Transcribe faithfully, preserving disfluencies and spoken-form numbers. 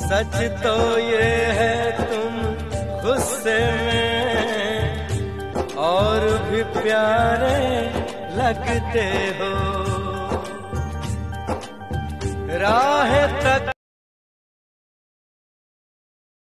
सच तो ये है तुम गुस्से में और भी प्यारे लगते हो।